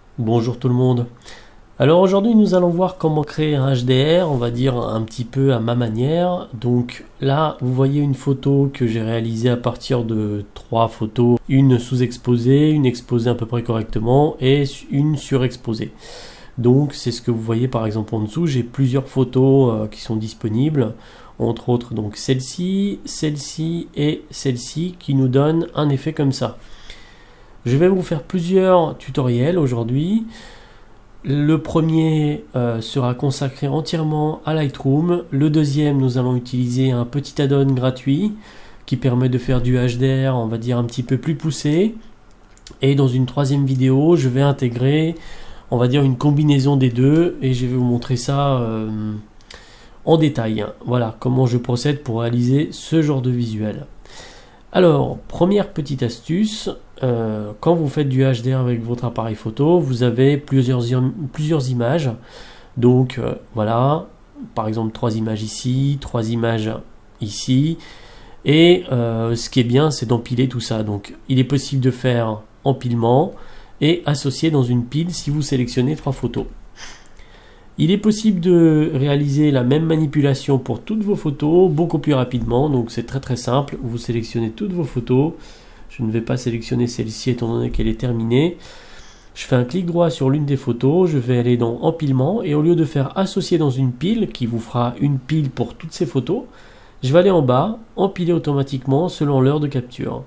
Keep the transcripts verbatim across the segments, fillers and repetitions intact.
Bonjour tout le monde. Alors aujourd'hui nous allons voir comment créer un H D R, on va dire un petit peu à ma manière. Donc là vous voyez une photo que j'ai réalisée à partir de trois photos, une sous-exposée, une exposée à peu près correctement et une surexposée. Donc c'est ce que vous voyez par exemple en dessous, j'ai plusieurs photos euh, qui sont disponibles, entre autres donc celle-ci, celle-ci et celle-ci qui nous donnent un effet comme ça. Je vais vous faire plusieurs tutoriels aujourd'hui. Le premier euh, sera consacré entièrement à Lightroom. Le deuxième, nous allons utiliser un petit add-on gratuit qui permet de faire du H D R, on va dire un petit peu plus poussé. Et dans une troisième vidéo, je vais intégrer, on va dire une combinaison des deux et je vais vous montrer ça euh, en détail. Voilà comment je procède pour réaliser ce genre de visuel. Alors, première petite astuce, euh, quand vous faites du H D R avec votre appareil photo, vous avez plusieurs, plusieurs images. Donc euh, voilà, par exemple trois images ici, trois images ici. Et euh, ce qui est bien, c'est d'empiler tout ça. Donc il est possible de faire empilement et associer dans une pile si vous sélectionnez trois photos. Il est possible de réaliser la même manipulation pour toutes vos photos beaucoup plus rapidement, donc c'est très très simple. Vous sélectionnez toutes vos photos. Je ne vais pas sélectionner celle-ci étant donné qu'elle est terminée. Je fais un clic droit sur l'une des photos, je vais aller dans empilement et au lieu de faire associer dans une pile qui vous fera une pile pour toutes ces photos, je vais aller en bas, empiler automatiquement selon l'heure de capture.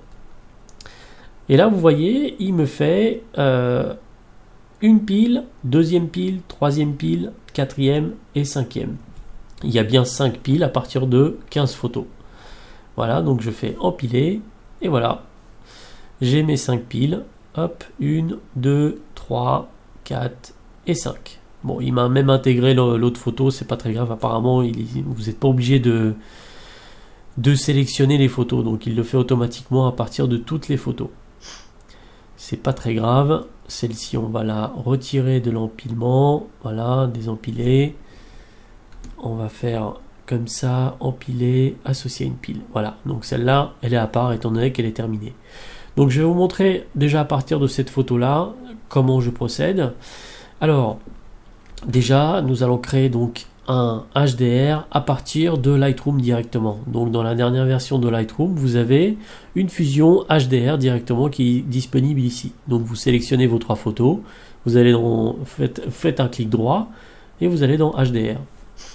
Et là vous voyez, il me fait euh, une pile, deuxième pile, troisième pile, quatrième et cinquième. Il y a bien cinq piles à partir de quinze photos. Voilà, donc je fais empiler et voilà. J'ai mes cinq piles. Hop, un, deux, trois, quatre et cinq. Bon, il m'a même intégré l'autre photo, c'est pas très grave. Apparemment, il, vous n'êtes pas obligé de, de sélectionner les photos. Donc il le fait automatiquement à partir de toutes les photos. C'est pas très grave. Celle-ci, on va la retirer de l'empilement. Voilà, désempiler. On va faire comme ça, empiler, associer une pile. Voilà, donc celle-là, elle est à part étant donné qu'elle est terminée. Donc je vais vous montrer déjà à partir de cette photo-là comment je procède. Alors, déjà, nous allons créer donc un H D R à partir de Lightroom directement. Donc dans la dernière version de Lightroom, vous avez une fusion H D R directement qui est disponible ici. Donc vous sélectionnez vos trois photos, vous allez dans, faites, faites un clic droit et vous allez dans H D R.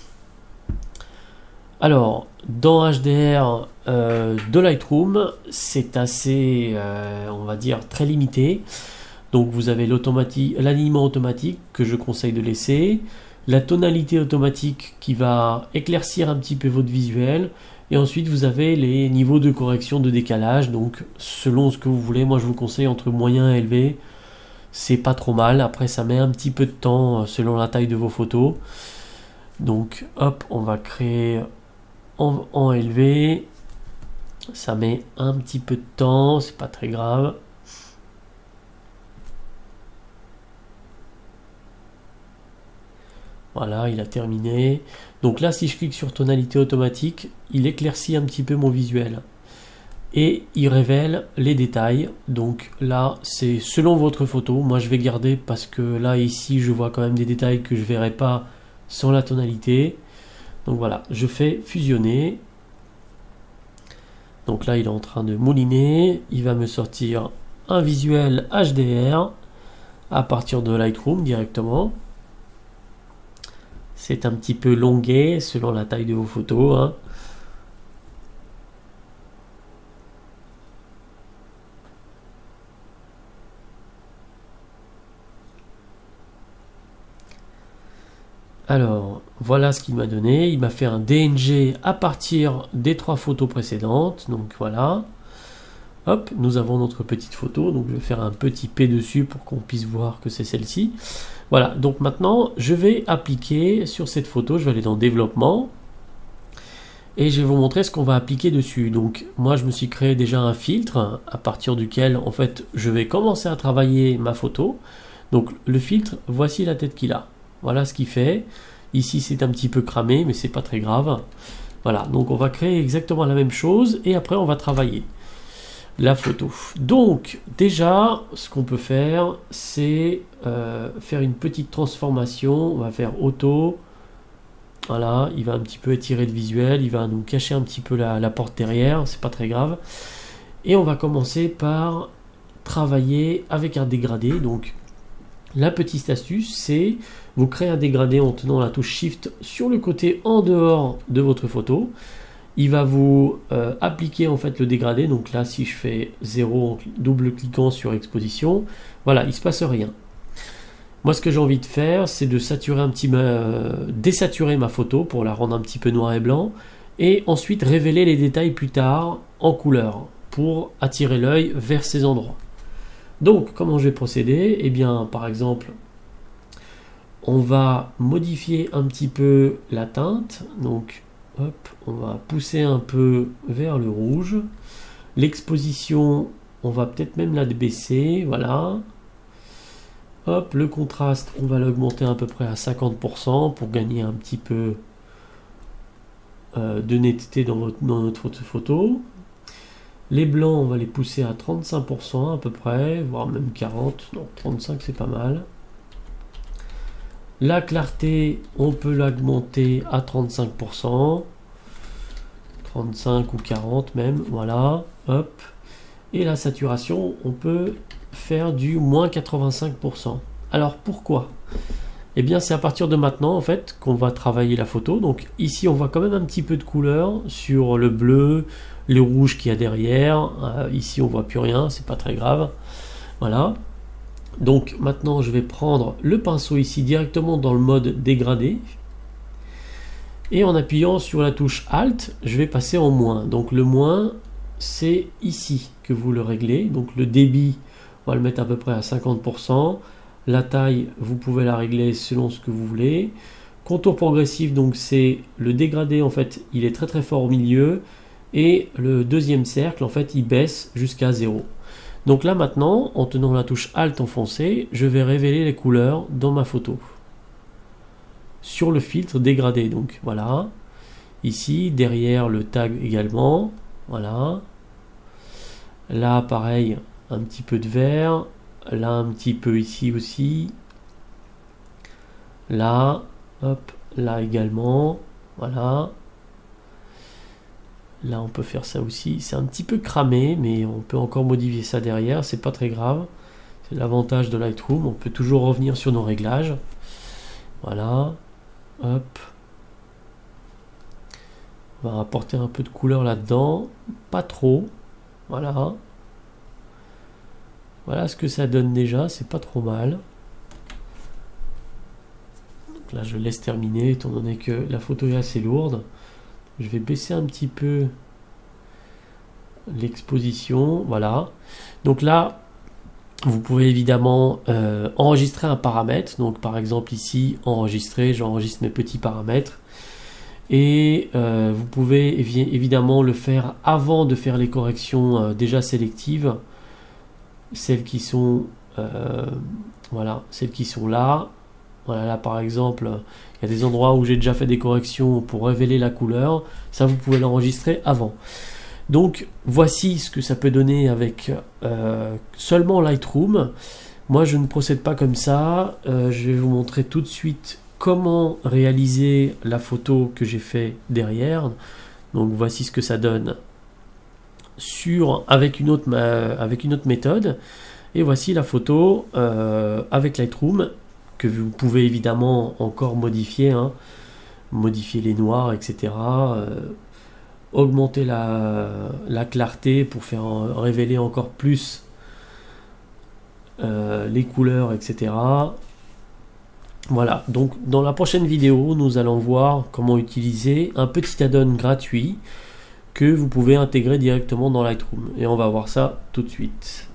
Alors, dans H D R euh, de Lightroom, c'est assez, euh, on va dire, très limité. Donc vous avez l'alignement automatique que je conseille de laisser, la tonalité automatique qui va éclaircir un petit peu votre visuel, et ensuite vous avez les niveaux de correction de décalage, donc selon ce que vous voulez. Moi je vous conseille entre moyen et élevé, c'est pas trop mal. Après ça met un petit peu de temps selon la taille de vos photos. Donc hop, on va créer en, en élevé, ça met un petit peu de temps, c'est pas très grave. Voilà, il a terminé. Donc là, si je clique sur tonalité automatique, il éclaircit un petit peu mon visuel. Et il révèle les détails. Donc là, c'est selon votre photo. Moi, je vais garder parce que là, ici, je vois quand même des détails que je ne verrai pas sans la tonalité. Donc voilà, je fais fusionner. Donc là, il est en train de mouliner. Il va me sortir un visuel H D R à partir de Lightroom directement. C'est un petit peu longué selon la taille de vos photos, hein. Alors, voilà ce qu'il m'a donné. Il m'a fait un D N G à partir des trois photos précédentes. Donc voilà. Hop, nous avons notre petite photo. Donc je vais faire un petit P dessus pour qu'on puisse voir que c'est celle-ci. Voilà, donc maintenant, je vais appliquer sur cette photo, je vais aller dans développement et je vais vous montrer ce qu'on va appliquer dessus. Donc moi, je me suis créé déjà un filtre à partir duquel, en fait, je vais commencer à travailler ma photo. Donc le filtre, voici la tête qu'il a. Voilà ce qu'il fait. Ici, c'est un petit peu cramé, mais c'est pas très grave. Voilà, donc on va créer exactement la même chose et après, on va travailler. la photo. Donc déjà, ce qu'on peut faire, c'est euh, faire une petite transformation. On va faire auto. Voilà, il va un petit peu étirer le visuel, il va nous cacher un petit peu la, la porte derrière, c'est pas très grave. Et on va commencer par travailler avec un dégradé. Donc la petite astuce, c'est vous créez un dégradé en tenant la touche Shift sur le côté en dehors de votre photo. Il va vous euh, appliquer en fait le dégradé. Donc là, si je fais zéro en double cliquant sur exposition, voilà, il se passe rien. Moi, ce que j'ai envie de faire, c'est de saturer un petit, euh, désaturer ma photo pour la rendre un petit peu noir et blanc, et ensuite révéler les détails plus tard en couleur pour attirer l'œil vers ces endroits. Donc, comment je vais procéder? Eh bien, par exemple, on va modifier un petit peu la teinte. Donc, hop, on va pousser un peu vers le rouge. L'exposition, on va peut-être même la baisser, voilà. Hop, le contraste, on va l'augmenter à peu près à cinquante pour cent pour gagner un petit peu euh, de netteté dans, votre, dans notre photo. Les blancs, on va les pousser à trente-cinq pour cent à peu près, voire même quarante, non, trente-cinq c'est pas mal. La clarté, on peut l'augmenter à trente-cinq pour cent, trente-cinq ou quarante même, voilà, hop. Et la saturation, on peut faire du moins quatre-vingt-cinq pour cent. Alors pourquoi? Eh bien c'est à partir de maintenant en fait qu'on va travailler la photo. Donc ici on voit quand même un petit peu de couleur sur le bleu, le rouge qu'il y a derrière. Euh, ici on voit plus rien, c'est pas très grave. Voilà. Donc maintenant je vais prendre le pinceau ici directement dans le mode dégradé. Et en appuyant sur la touche Alt, je vais passer en moins. Donc le moins, c'est ici que vous le réglez. Donc le débit, on va le mettre à peu près à cinquante pour cent. La taille, vous pouvez la régler selon ce que vous voulez. Contour progressif, donc c'est le dégradé, en fait, il est très très fort au milieu. Et le deuxième cercle, en fait, il baisse jusqu'à zéro. Donc là maintenant, en tenant la touche Alt enfoncée, je vais révéler les couleurs dans ma photo. Sur le filtre dégradé, donc voilà. Ici, derrière le tag également, voilà. Là, pareil, un petit peu de vert. Là, un petit peu ici aussi. Là, hop, là également, voilà. Là, on peut faire ça aussi. C'est un petit peu cramé, mais on peut encore modifier ça derrière. C'est pas très grave. C'est l'avantage de Lightroom. On peut toujours revenir sur nos réglages. Voilà. Hop. On va apporter un peu de couleur là-dedans. Pas trop. Voilà. Voilà ce que ça donne déjà. C'est pas trop mal. Donc là, je laisse terminer, étant donné que la photo est assez lourde. Je vais baisser un petit peu l'exposition, voilà. Donc là, vous pouvez évidemment euh, enregistrer un paramètre. Donc par exemple ici, enregistrer, j'enregistre mes petits paramètres. Et euh, vous pouvez évi évidemment le faire avant de faire les corrections euh, déjà sélectives. Celles qui sont, euh, voilà, celles qui sont là. Voilà, là par exemple, il y a des endroits où j'ai déjà fait des corrections pour révéler la couleur. Ça, vous pouvez l'enregistrer avant. Donc, voici ce que ça peut donner avec euh, seulement Lightroom. Moi, je ne procède pas comme ça. Euh, je vais vous montrer tout de suite comment réaliser la photo que j'ai fait derrière. Donc, voici ce que ça donne sur, avec, une autre, euh, avec une autre méthode. Et voici la photo euh, avec Lightroom, que vous pouvez évidemment encore modifier, hein, modifier les noirs, et cetera. Euh, augmenter la, la clarté pour faire révéler encore plus euh, les couleurs, et cetera. Voilà, donc dans la prochaine vidéo, nous allons voir comment utiliser un petit add-on gratuit que vous pouvez intégrer directement dans Lightroom. Et on va voir ça tout de suite.